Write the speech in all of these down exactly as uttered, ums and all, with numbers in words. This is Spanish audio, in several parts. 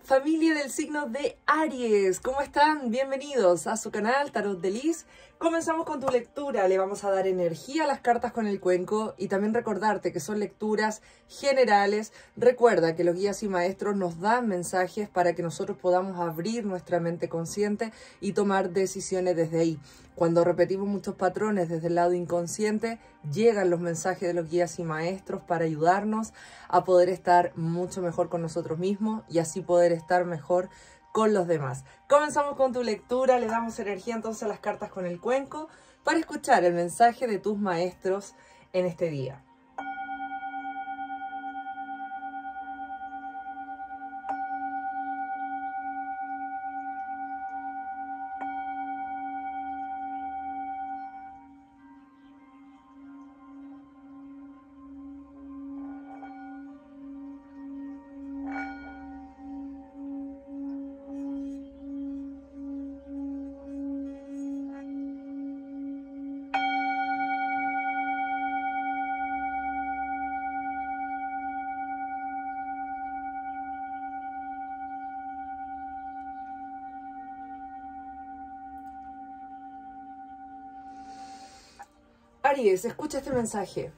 Familia del signo de Aries, ¿cómo están? Bienvenidos a su canal Tarot de Liz. Comenzamos con tu lectura, le vamos a dar energía a las cartas con el cuenco y también recordarte que son lecturas generales. Recuerda que los guías y maestros nos dan mensajes para que nosotros podamos abrir nuestra mente consciente y tomar decisiones desde ahí. Cuando repetimos muchos patrones desde el lado inconsciente, llegan los mensajes de los guías y maestros para ayudarnos a poder estar mucho mejor con nosotros mismos y así poder estar mejor con los demás. Comenzamos con tu lectura, le damos energía entonces a las cartas con el cuenco para escuchar el mensaje de tus maestros en este día. Aries, escucha este mensaje.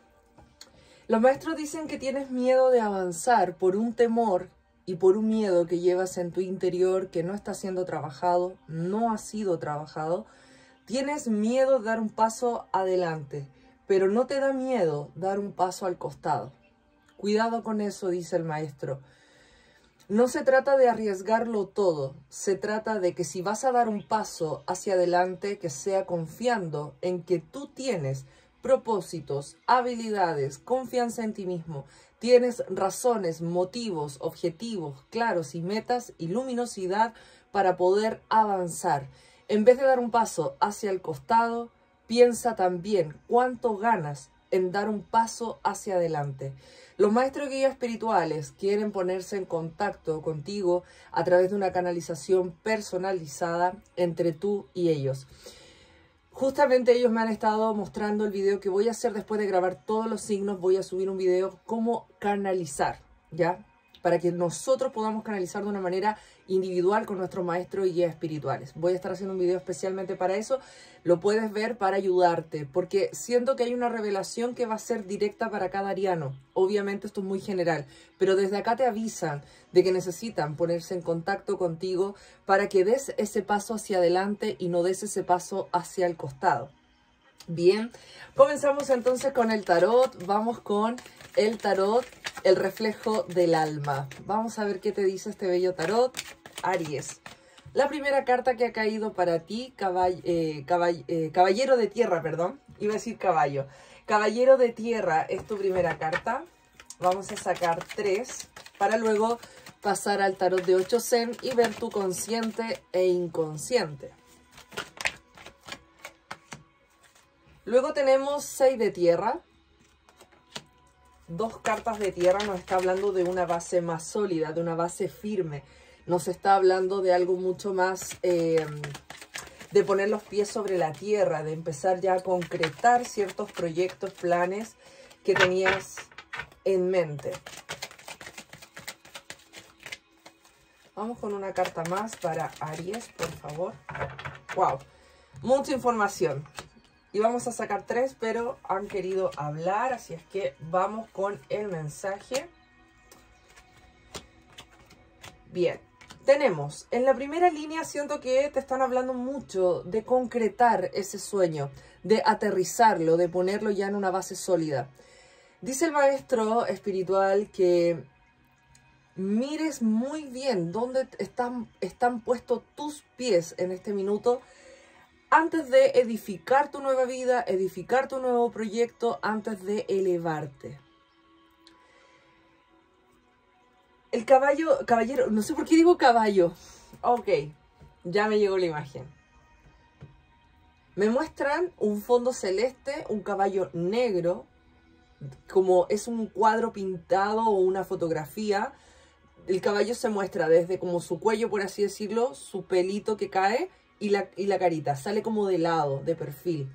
Los maestros dicen que tienes miedo de avanzar por un temor y por un miedo que llevas en tu interior que no está siendo trabajado, no ha sido trabajado. Tienes miedo de dar un paso adelante, pero no te da miedo dar un paso al costado. Cuidado con eso, dice el maestro. No se trata de arriesgarlo todo, se trata de que si vas a dar un paso hacia adelante, que sea confiando en que tú tienes propósitos, habilidades, confianza en ti mismo, tienes razones, motivos, objetivos claros y metas y luminosidad para poder avanzar. En vez de dar un paso hacia el costado, piensa también cuánto ganas en dar un paso hacia adelante. Los maestros guías espirituales quieren ponerse en contacto contigo a través de una canalización personalizada entre tú y ellos. Justamente ellos me han estado mostrando el video que voy a hacer después de grabar todos los signos. Voy a subir un video cómo canalizar, ¿ya? Para que nosotros podamos canalizar de una manera individual con nuestros maestros y guías espirituales. Voy a estar haciendo un video especialmente para eso. Lo puedes ver para ayudarte, porque siento que hay una revelación que va a ser directa para cada ariano. Obviamente esto es muy general, pero desde acá te avisan de que necesitan ponerse en contacto contigo para que des ese paso hacia adelante y no des ese paso hacia el costado. Bien, comenzamos entonces con el tarot. Vamos con el tarot, el reflejo del alma. Vamos a ver qué te dice este bello tarot, Aries. La primera carta que ha caído para ti, caball eh, caball eh, caballero de tierra, perdón. Iba a decir caballo. Caballero de tierra es tu primera carta. Vamos a sacar tres para luego pasar al tarot de ocho zen y ver tu consciente e inconsciente. Luego tenemos seis de tierra. Dos cartas de tierra nos está hablando de una base más sólida, de una base firme. Nos está hablando de algo mucho más, eh, de poner los pies sobre la tierra, de empezar ya a concretar ciertos proyectos, planes que tenías en mente. Vamos con una carta más para Aries, por favor. ¡Wow! Mucha información. Y vamos a sacar tres, pero han querido hablar, así es que vamos con el mensaje. Bien, tenemos, en la primera línea siento que te están hablando mucho de concretar ese sueño, de aterrizarlo, de ponerlo ya en una base sólida. Dice el maestro espiritual que mires muy bien dónde están, están puestos tus pies en este minuto, antes de edificar tu nueva vida, edificar tu nuevo proyecto, antes de elevarte. El caballo, caballero, no sé por qué digo caballo. Ok, ya me llegó la imagen. Me muestran un fondo celeste, un caballo negro, como es un cuadro pintado o una fotografía. El caballo se muestra desde como su cuello, por así decirlo, su pelito que cae, Y la, y la carita, sale como de lado, de perfil.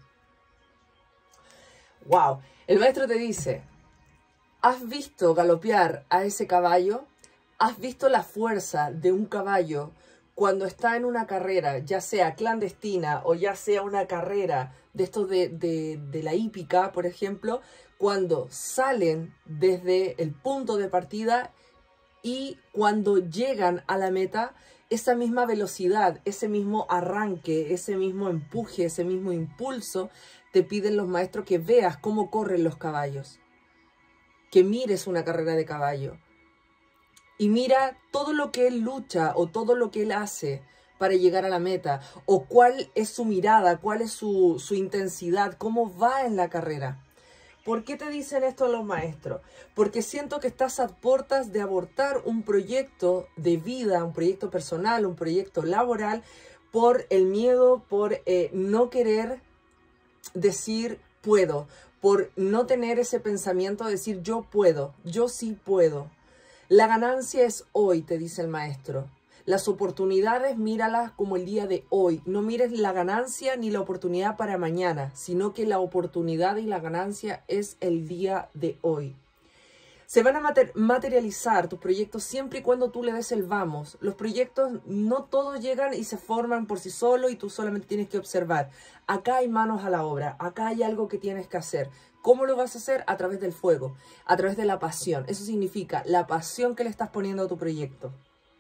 ¡Wow! El maestro te dice, ¿has visto galopear a ese caballo? ¿Has visto la fuerza de un caballo cuando está en una carrera, ya sea clandestina o ya sea una carrera de estos de, de, de la hípica, por ejemplo, cuando salen desde el punto de partida y cuando llegan a la meta, esa misma velocidad, ese mismo arranque, ese mismo empuje, ese mismo impulso, te piden los maestros que veas cómo corren los caballos, que mires una carrera de caballo. Y mira todo lo que él lucha o todo lo que él hace para llegar a la meta. O cuál es su mirada, cuál es su, su intensidad, cómo va en la carrera. ¿Por qué te dicen esto los maestros? Porque siento que estás a puertas de abortar un proyecto de vida, un proyecto personal, un proyecto laboral, por el miedo, por eh, no querer decir puedo, por no tener ese pensamiento de decir yo puedo, yo sí puedo. La ganancia es hoy, te dice el maestro. Las oportunidades, míralas como el día de hoy. No mires la ganancia ni la oportunidad para mañana, sino que la oportunidad y la ganancia es el día de hoy. Se van a mater- materializar tus proyectos siempre y cuando tú le des el vamos. Los proyectos no todos llegan y se forman por sí solos y tú solamente tienes que observar. Acá hay manos a la obra, acá hay algo que tienes que hacer. ¿Cómo lo vas a hacer? A través del fuego, a través de la pasión. Eso significa la pasión que le estás poniendo a tu proyecto.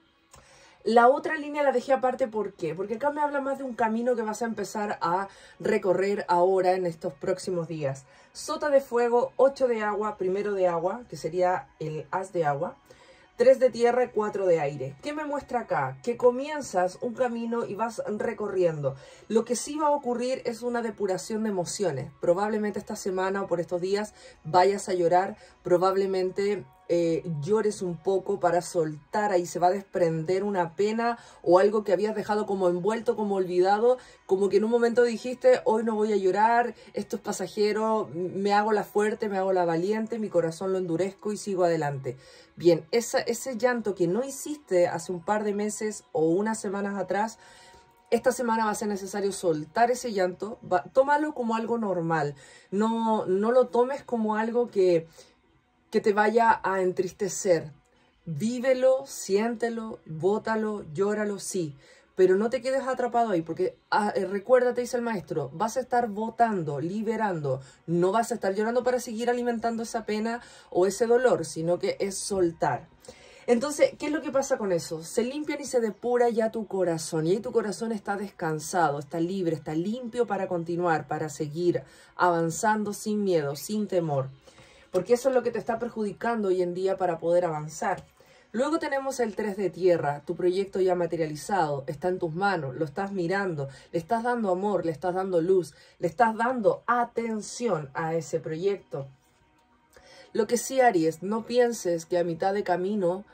La otra línea la dejé aparte, ¿por qué? Porque acá me habla más de un camino que vas a empezar a recorrer ahora en estos próximos días. Sota de fuego, ocho de agua, primero de agua, que sería el as de agua, tres de tierra y cuatro de aire. ¿Qué me muestra acá? Que comienzas un camino y vas recorriendo. Lo que sí va a ocurrir es una depuración de emociones. Probablemente esta semana o por estos días vayas a llorar, probablemente eh, llores un poco para soltar, ahí se va a desprender una pena o algo que habías dejado como envuelto, como olvidado, como que en un momento dijiste, hoy no voy a llorar, esto es pasajero, me hago la fuerte, me hago la valiente, mi corazón lo endurezco y sigo adelante. Bien, esa, ese llanto que no hiciste hace un par de meses o unas semanas atrás, esta semana va a ser necesario soltar ese llanto, va, tómalo como algo normal, no, no lo tomes como algo que, que te vaya a entristecer. Vívelo, siéntelo, bótalo, llóralo, sí, pero no te quedes atrapado ahí, porque ah, recuérdate, dice el maestro, vas a estar botando, liberando, no vas a estar llorando para seguir alimentando esa pena o ese dolor, sino que es soltar. Entonces, ¿qué es lo que pasa con eso? Se limpian y se depura ya tu corazón, y ahí tu corazón está descansado, está libre, está limpio para continuar, para seguir avanzando sin miedo, sin temor. Porque eso es lo que te está perjudicando hoy en día para poder avanzar. Luego tenemos el tres de tierra, tu proyecto ya materializado, está en tus manos, lo estás mirando, le estás dando amor, le estás dando luz, le estás dando atención a ese proyecto. Lo que sí, Aries, no pienses que a mitad de camino...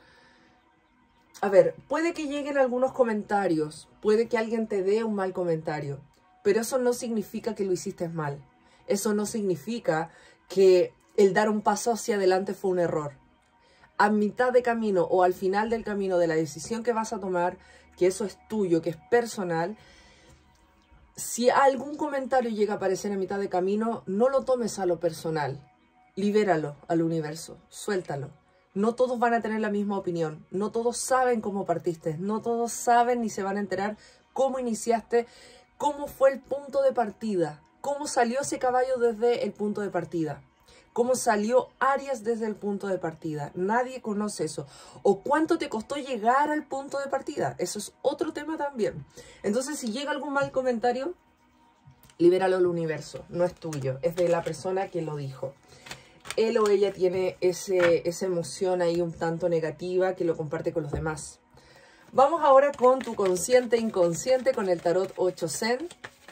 A ver, puede que lleguen algunos comentarios, puede que alguien te dé un mal comentario, pero eso no significa que lo hiciste mal. Eso no significa que el dar un paso hacia adelante fue un error. A mitad de camino o al final del camino de la decisión que vas a tomar, que eso es tuyo, que es personal, si algún comentario llega a aparecer a mitad de camino, no lo tomes a lo personal. Libéralo al universo, suéltalo. No todos van a tener la misma opinión, no todos saben cómo partiste, no todos saben ni se van a enterar cómo iniciaste, cómo fue el punto de partida, cómo salió ese caballo desde el punto de partida. Cómo salió Aries desde el punto de partida. Nadie conoce eso. O cuánto te costó llegar al punto de partida. Eso es otro tema también. Entonces, si llega algún mal comentario, libéralo al universo. No es tuyo, es de la persona que lo dijo. Él o ella tiene ese, esa emoción ahí un tanto negativa que lo comparte con los demás. Vamos ahora con tu consciente e inconsciente con el tarot ocho Zen.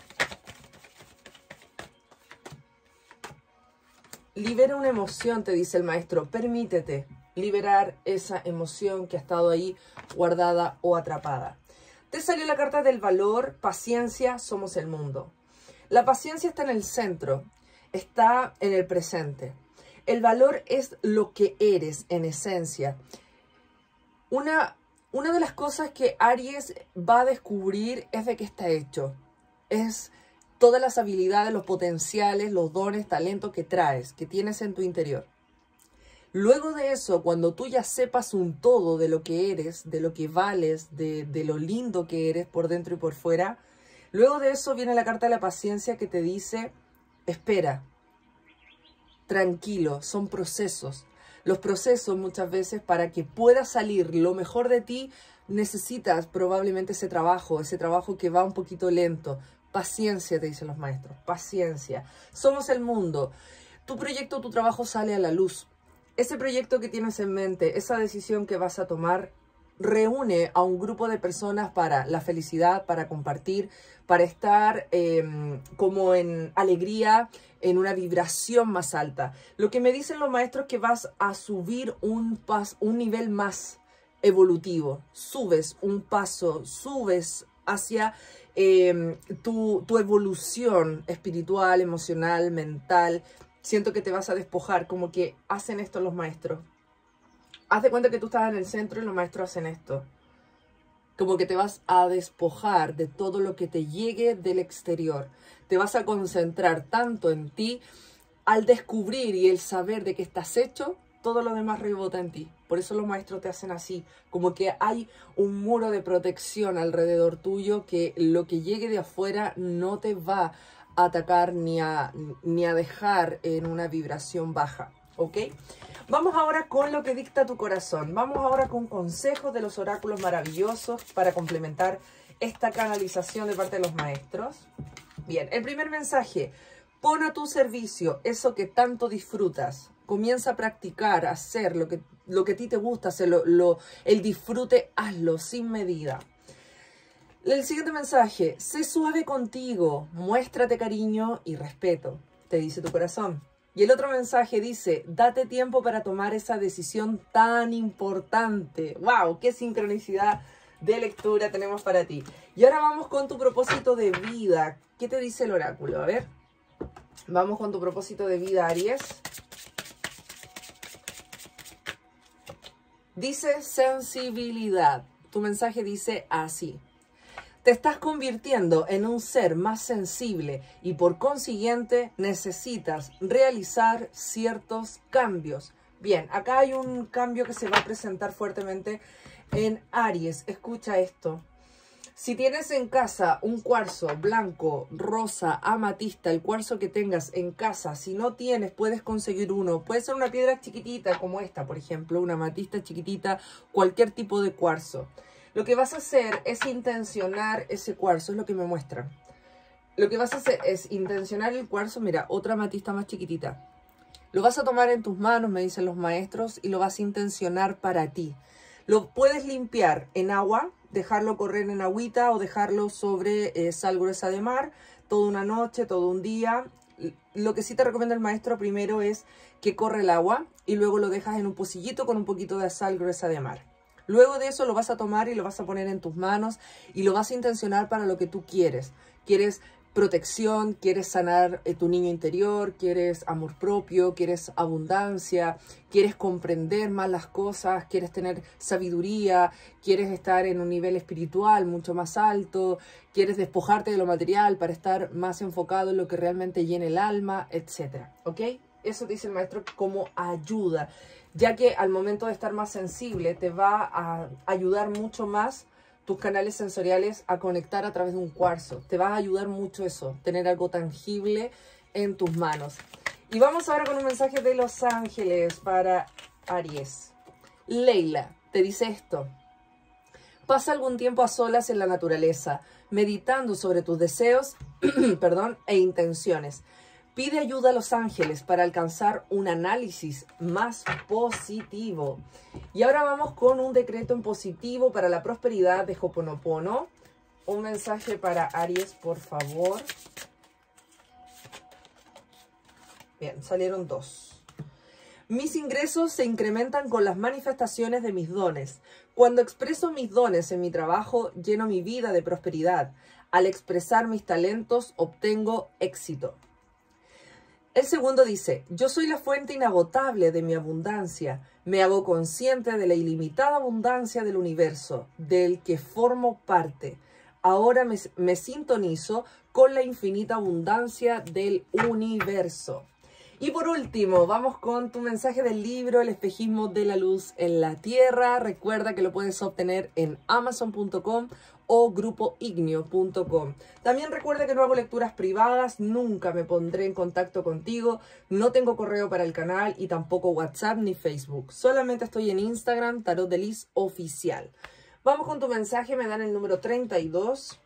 Libera una emoción, te dice el maestro. Permítete liberar esa emoción que ha estado ahí guardada o atrapada. Te salió la carta del valor, paciencia, somos el mundo. La paciencia está en el centro, está en el presente. El valor es lo que eres en esencia. Una, una de las cosas que Aries va a descubrir es de qué está hecho. Es todas las habilidades, los potenciales, los dones, talentos que traes, que tienes en tu interior. Luego de eso, cuando tú ya sepas un todo de lo que eres, de lo que vales, de, de lo lindo que eres por dentro y por fuera, luego de eso viene la carta de la paciencia que te dice, espera, tranquilo, son procesos. Los procesos muchas veces para que pueda salir lo mejor de ti, necesitas probablemente ese trabajo, ese trabajo que va un poquito lento. Paciencia, te dicen los maestros, paciencia. Somos el mundo. Tu proyecto, tu trabajo sale a la luz. Ese proyecto que tienes en mente, esa decisión que vas a tomar, reúne a un grupo de personas para la felicidad, para compartir, para estar eh, como en alegría, en una vibración más alta. Lo que me dicen los maestros es que vas a subir un, pas, un nivel más evolutivo. Subes un paso, subes hacia eh, tu, tu evolución espiritual, emocional, mental. Siento que te vas a despojar, como que hacen esto los maestros. Haz de cuenta que tú estás en el centro y los maestros hacen esto. Como que te vas a despojar de todo lo que te llegue del exterior. Te vas a concentrar tanto en ti, al descubrir y el saber de que estás hecho, todo lo demás rebota en ti. Por eso los maestros te hacen así, como que hay un muro de protección alrededor tuyo, que lo que llegue de afuera no te va a atacar ni a, ni a dejar en una vibración baja, ¿ok? Vamos ahora con lo que dicta tu corazón. Vamos ahora con consejos de los oráculos maravillosos para complementar esta canalización de parte de los maestros. Bien, el primer mensaje: pon a tu servicio eso que tanto disfrutas. Comienza a practicar, a hacer lo que, lo que a ti te gusta, hacerlo, lo, el disfrute, hazlo sin medida. El siguiente mensaje: sé suave contigo, muéstrate cariño y respeto, te dice tu corazón. Y el otro mensaje dice: date tiempo para tomar esa decisión tan importante. ¡Wow! ¡Qué sincronicidad de lectura tenemos para ti! Y ahora vamos con tu propósito de vida. ¿Qué te dice el oráculo? A ver. Vamos con tu propósito de vida, Aries. Dice sensibilidad. Tu mensaje dice así: te estás convirtiendo en un ser más sensible y por consiguiente necesitas realizar ciertos cambios. Bien, acá hay un cambio que se va a presentar fuertemente en Aries. Escucha esto. Si tienes en casa un cuarzo blanco, rosa, amatista, el cuarzo que tengas en casa, si no tienes, puedes conseguir uno. Puede ser una piedra chiquitita como esta, por ejemplo, una amatista chiquitita, cualquier tipo de cuarzo. Lo que vas a hacer es intencionar ese cuarzo, es lo que me muestran. Lo que vas a hacer es intencionar el cuarzo, mira, otra amatista más chiquitita. Lo vas a tomar en tus manos, me dicen los maestros, y lo vas a intencionar para ti. Lo puedes limpiar en agua, dejarlo correr en agüita o dejarlo sobre eh, sal gruesa de mar, toda una noche, todo un día. Lo que sí te recomienda el maestro primero es que corre el agua y luego lo dejas en un pocillito con un poquito de sal gruesa de mar. Luego de eso lo vas a tomar y lo vas a poner en tus manos y lo vas a intencionar para lo que tú quieres. Quieres protección, quieres sanar eh, tu niño interior, quieres amor propio, quieres abundancia, quieres comprender más las cosas, quieres tener sabiduría, quieres estar en un nivel espiritual mucho más alto, quieres despojarte de lo material para estar más enfocado en lo que realmente llena el alma, etcétera. ¿Ok? Eso dice el maestro como ayuda, ya que al momento de estar más sensible te va a ayudar mucho más tus canales sensoriales a conectar a través de un cuarzo. Te va a ayudar mucho eso, tener algo tangible en tus manos. Y vamos ahora con un mensaje de los ángeles para Aries. Leila te dice esto: pasa algún tiempo a solas en la naturaleza, meditando sobre tus deseos perdón, e intenciones. Pide ayuda a los ángeles para alcanzar un análisis más positivo. Y ahora vamos con un decreto en positivo para la prosperidad de Ho'oponopono. Un mensaje para Aries, por favor. Bien, salieron dos. Mis ingresos se incrementan con las manifestaciones de mis dones. Cuando expreso mis dones en mi trabajo, lleno mi vida de prosperidad. Al expresar mis talentos, obtengo éxito. El segundo dice: yo soy la fuente inagotable de mi abundancia. Me hago consciente de la ilimitada abundancia del universo, del que formo parte. Ahora me, me sintonizo con la infinita abundancia del universo. Y por último, vamos con tu mensaje del libro El espejismo de la luz en la Tierra. Recuerda que lo puedes obtener en amazon punto com o grupo ignio punto com. También recuerda que no hago lecturas privadas, nunca me pondré en contacto contigo, no tengo correo para el canal y tampoco WhatsApp ni Facebook. Solamente estoy en Instagram, Tarot de Liz Oficial. Vamos con tu mensaje, me dan el número treinta y dos.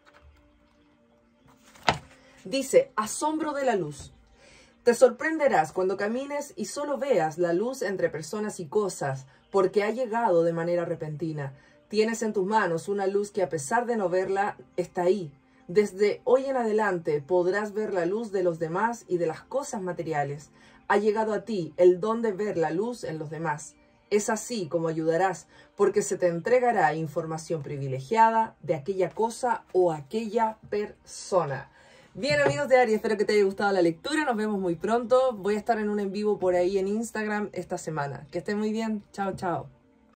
Dice, asombro de la luz. Te sorprenderás cuando camines y solo veas la luz entre personas y cosas, porque ha llegado de manera repentina. Tienes en tus manos una luz que a pesar de no verla, está ahí. Desde hoy en adelante podrás ver la luz de los demás y de las cosas materiales. Ha llegado a ti el don de ver la luz en los demás. Es así como ayudarás, porque se te entregará información privilegiada de aquella cosa o aquella persona. Bien, amigos de Aries, espero que te haya gustado la lectura. Nos vemos muy pronto. Voy a estar en un en vivo por ahí en Instagram esta semana. Que estén muy bien. Chao, chao.